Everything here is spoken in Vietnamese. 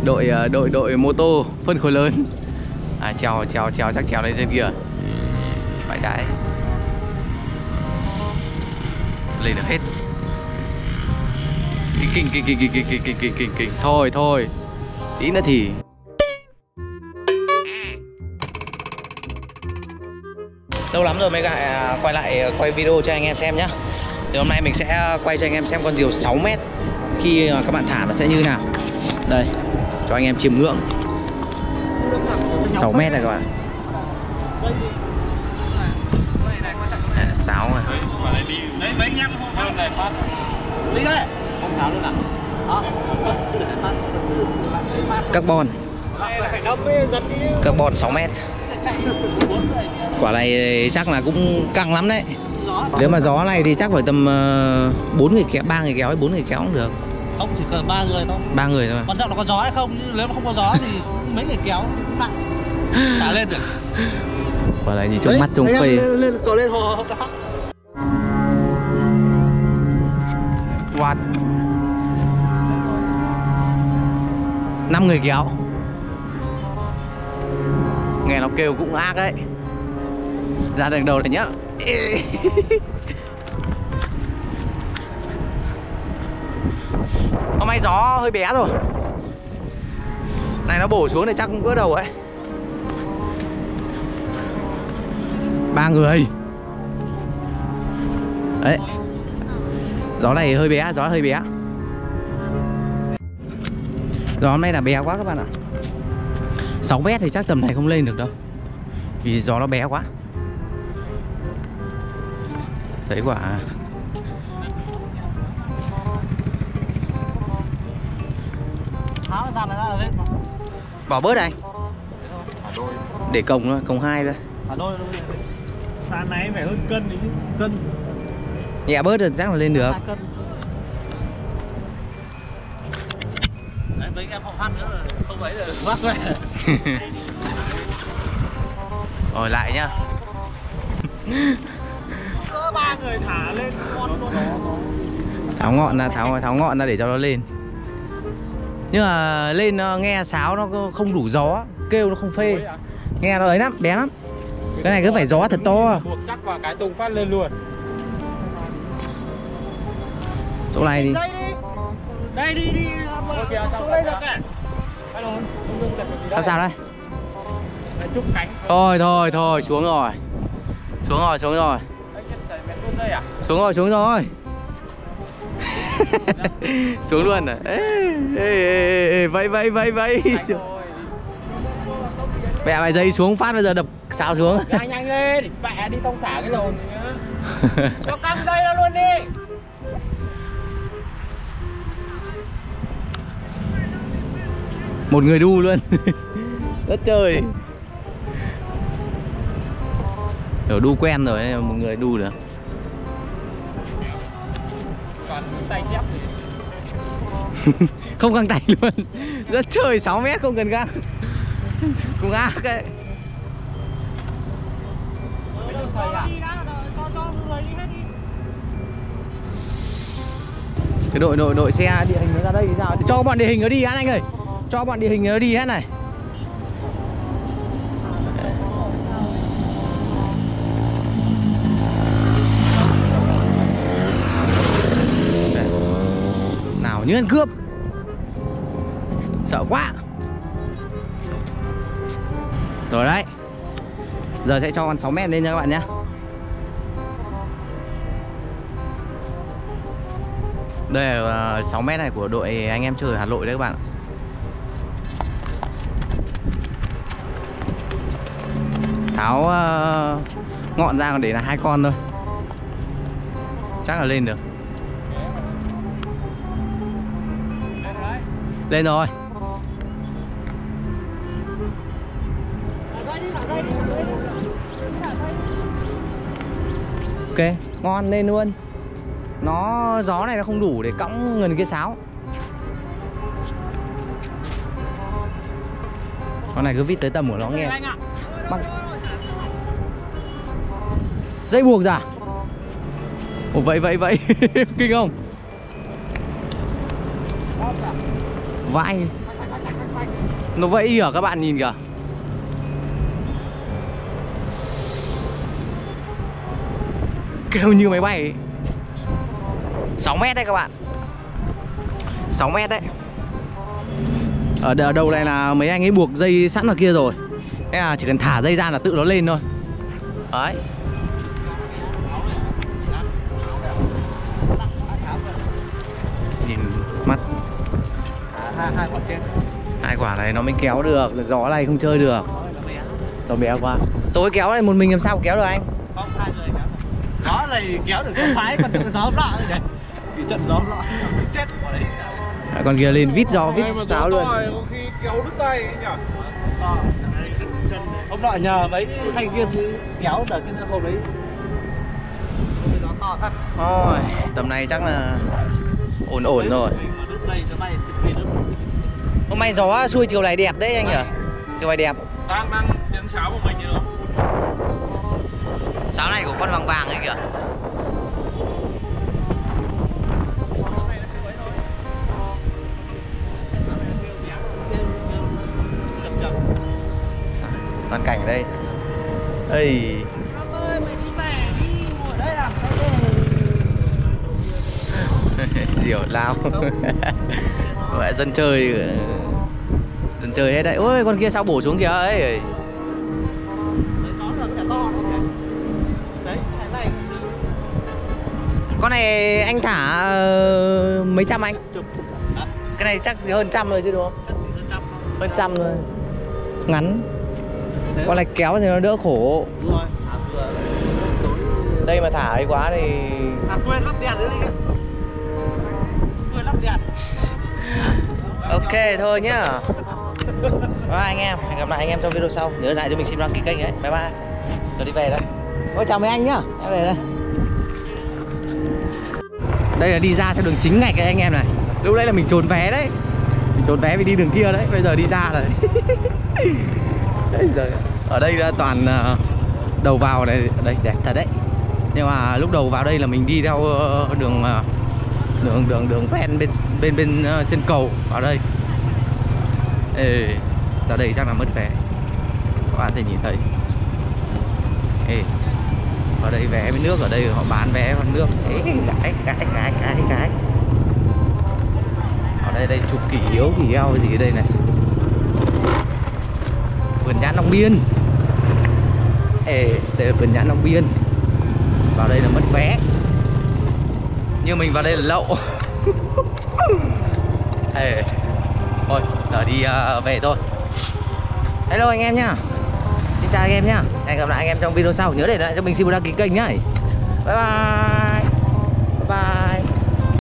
đội mô tô phân khối lớn. Trèo chắc trèo lên trên kia. Phải đáy. Lên được hết. Kinh. Thôi. Tí nữa thì lâu lắm rồi mới quay lại quay video cho anh em xem nhá. Thì hôm nay mình sẽ quay cho anh em xem con diều 6 mét khi các bạn thả nó sẽ như nào. Đây, cho anh em chiêm ngưỡng. 6 mét này các bạn. 6 rồi. Carbon 6 mét. Quả này chắc là cũng căng lắm đấy. Nếu mà gió này thì chắc phải tầm 4 người kéo, 3 người kéo hay 4 người kéo cũng được. Không, chỉ cần 3 người thôi. 3 người thôi. Quan trọng là có gió hay không, chứ nếu mà không có gió thì mấy người kéo nặng. Chả lên được. Quả này nhìn trông mắt trông phê. Lên hồ. What? 5 người kéo. Nghe nó kêu cũng ác đấy. Ra đằng đầu này nhá. Hôm nay gió hơi bé rồi. Này nó bổ xuống thì chắc cũng cỡ đầu ấy. 3 người. Đấy. Gió này hơi bé, gió hơi bé. Gió hôm nay là bé quá các bạn ạ. 6 mét thì chắc tầm này không lên được đâu. Vì gió nó bé quá. Thấy quả. Tháo ra là lên mà. Bỏ bớt anh. Để cổng thôi, cổng 2 thôi. Sàn này phải hơn cân đấy chứ. Cân. Nhẹ bớt rồi chắc là lên được. Đấy, mấy em không phát nữa là không ấy rồi vắt về. Rồi lại nhá. Có 3 người thả lên con luôn. Tháo ngọn ra để cho nó lên. Nhưng mà lên nghe sáo nó không đủ gió, kêu nó không phê. Nghe nó ấy lắm, bé lắm. Cái này cứ phải gió thật to. Buộc chắc vào cái tung phát lên luôn. Chỗ này đi. Đây đi. Xuống đây ra cả. Làm sao đây? Chúc cánh. Thôi, xuống rồi. Xuống rồi. Xuống rồi. Xuống luôn à? Ê, vẫy. Mẹ mày dây xuống phát bây giờ đập sao xuống. Nhanh lên, mẹ đi thông xả cái lồn nhá. Cho căng dây ra luôn đi. Một người đu luôn. Rất chơi. Kiểu đu quen rồi nên một người đu được. Còn tay chép gì? Không găng tay luôn. Rất chơi 6 mét không cần găng. Cũng ác ấy. Cái đội xe địa hình nó ra đây thì sao? Cho bọn địa hình nó đi hết anh ơi. Cho bọn địa hình nó đi hết này. Nào như ăn cướp. Sợ quá. Rồi đấy. Giờ sẽ cho con 6 mét lên nha các bạn nhé. Đây là 6 mét này của đội anh em chơi ở Hà Nội đấy các bạn. Tháo ngọn ra còn để là 2 con thôi. Chắc là lên được. Lên rồi. Ok, ngon lên luôn. Nó gió này nó không đủ để cõng gần kia sáo. Con này cứ vít tới tầm của nó nghe. Bằng... Dây buộc ra. Ồ vậy. Kinh không? Vãi. Nó vẫy kìa, các bạn nhìn kìa. Kêu như máy bay ấy. 6 mét đấy các bạn, 6 mét đấy. Ở đầu này là mấy anh ấy buộc dây sẵn ở kia rồi. Thế là chỉ cần thả dây ra là tự nó lên thôi. Đấy. Nhìn mắt. Hai quả trên. Hai quả này nó mới kéo được, gió này không chơi được. Nó bé quá. Tôi kéo này một mình làm sao kéo được anh? Không, hai người kéo. Gió này kéo được con phái, còn gió không lọ rồi này. Thì trận gió lọ chết quả đấy. Còn kia lên vít gió, vít sáo luôn. Có khi kéo đứt tay nhỉ. Hôm nọ nhờ mấy thanh kia kéo được cái hôm đấy. Gió to thật. Thôi, tầm này chắc là ổn rồi. Hôm nay gió xuôi chiều này đẹp đấy anh nhỉ? Chiều này đẹp. Đang tiếng sáo của mình nữa. Sáo này của con vàng vàng ấy kìa. Toàn cảnh ở đây. Ây. Em ơi, mày đi về đi, ngồi ở đây làm cái gì? Diều lao. Gọi dân chơi. Dân chơi hết đấy. Ôi con kia sao bổ xuống kìa ấy. Con này anh thả mấy trăm anh? Cái này chắc hơn trăm rồi chứ đúng không? Hơn trăm rồi. Ngắn. Con này kéo thì nó đỡ khổ. Đây mà thả ấy quá thì quên lắp đèn nữa đi. Quên lắp đèn. Ok thôi nhá. Bye anh em, hẹn gặp lại anh em trong video sau. Nhớ lại cho mình xin đăng ký kênh ấy. Bye bye. Tôi đi về đây. Ôi chào mấy anh nhá. Em về đây. Đây là đi ra theo đường chính ngạch anh em này. Lúc đấy là mình trốn vé đấy. Mình trốn vé vì đi đường kia đấy. Bây giờ đi ra rồi. Đấy giờ ở đây là toàn đầu vào này, đây đẹp thật đấy. Nhưng mà lúc đầu vào đây là mình đi theo đường ven bên chân cầu vào đây. Ê, ra đây chắc là mất vé. Các bạn thể nhìn thấy. Ê, ở đây vé với nước, ở đây họ bán vé và nước. Ê, cái. Ở đây chụp kỷ yếu kỷ eo gì ở đây này. Vườn nhãn Long Biên. Ê, đây là vườn nhãn Long Biên. Vào đây là mất vé. như mình vào đây là lậu. Ê, thôi giờ đi về thôi. Hello anh em nhá, xin chào anh em nhá, hẹn gặp lại anh em trong video sau. Nhớ để lại cho mình xin một đăng ký kênh nhá. Bye bye. Bye bye.